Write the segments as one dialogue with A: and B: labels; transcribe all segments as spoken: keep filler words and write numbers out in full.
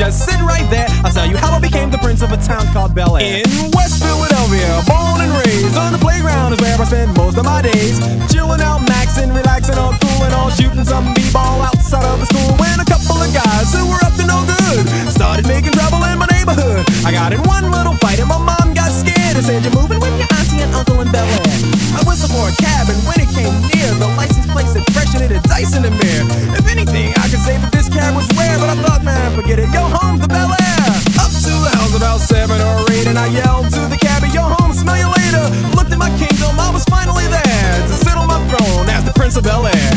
A: just sit right there. I'll tell you how I became the prince of a town called Bel Air. In West Philadelphia, born and raised, on the playground is where I spend most of my days. Chilling out, maxing, relaxing, all cool and all, shooting some b-ball outside of the school. When a couple of guys who were up to no good started making trouble in my neighborhood. I got in one little fight and my mom got scared and said, "You're moving with your auntie and uncle in Bel Air." I whistled for a cab and when it came near, the license plate said fresh and it had dice in the mirror. If anything, I could say that this cab was rare, but I thought, man, forget it, yo, home to Bel Air. Up to the house about seven or eight, and I yelled to the cabbie, "Yo, home, smell you later." Looked at my kingdom, I was finally there to sit on my throne as the prince of Bel Air.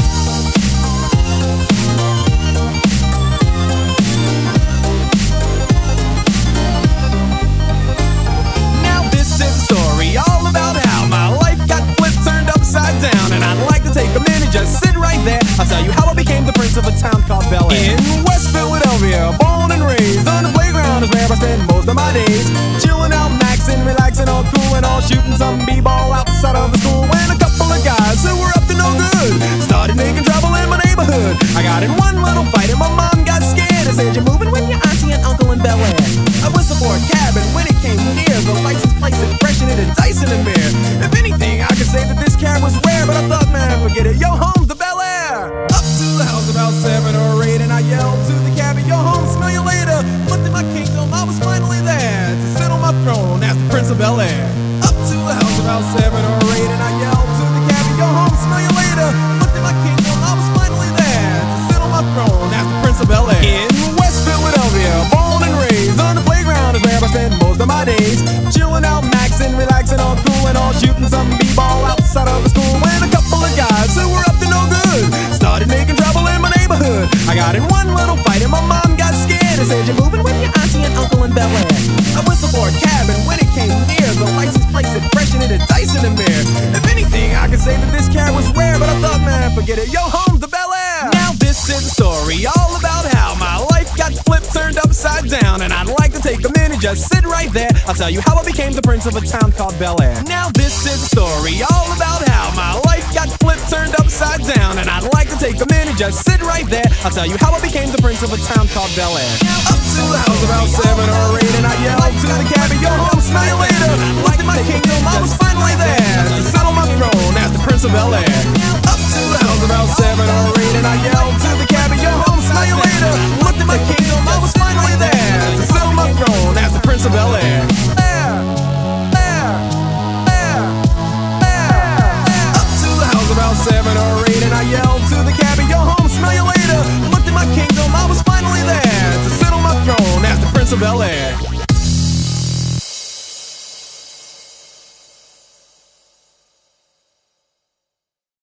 A: Now this is a story all about how my life got flipped, turned upside down, and I'd like to take a minute, just sit right there. I'll tell you how I became the prince of a town called Bel Air. In West Philadelphia, born and raised, on the playground is where I spend most of my days. Chilling out, maxing, relaxing, all cool and all, shooting some b-ball outside of the school. When a couple of guys who were up to no good started making trouble in my neighborhood. I got in one little fight and my mom got scared and said, "You're moving with your auntie and uncle in Bel Air." I whistled for a cab and when it came near, the license plate said fresh and it had dice in the mirror. If anything, I could say that this cab was rare, but I thought, man, forget it, yo, home to Bel Air. Up to the house about seven or eight, and I yelled to the cabbie, "Yo, home, smell you later." Looked at my kingdom, I was finally there to sit on my throne as the prince of Bel Air. Up to the house about seven or eight, and I yelled to the cabbie, "Yo, home, smell you later." Looked at my kingdom, I was finally there to sit on my throne as the prince of Bel Air. In West Philadelphia, born and raised, on the playground is where I spend most of my days. Chilling out, maxing, relaxing, all cool and all, shooting some b-ball outside of the school. When a couple of guys who were up to no good started making trouble in my neighborhood. I got in one little fight and my mom got scared and said, "You're moving with your auntie and uncle in Bel Air." I whistled for a cab and when it came near, the license plate said fresh and it had dice in the mirror. If anything, I could say that this cab was rare, but I thought, man, forget it, yo, home to Bel Air. Now this is a story all about how my life got flipped, turned upside down, and I'd like to take a minute, just sit right there. I'll tell you how I became the prince of a town called Bel Air. Now this is a story all about how my life got flipped, turned upside down, and I'd like to take a minute, just sit right there. I'll tell you how I became the prince of a town called Bel Air. Up to the house about seven or eight, and I yelled to the cabbie, "Yo, home, smell you later." Looked at my kingdom, I was finally there to sit on my throne as the prince of Bel Air. Up to the house about seven or eight, and I yelled to the cabbie, "Yo, home, smell you later." Looked at my kingdom, I was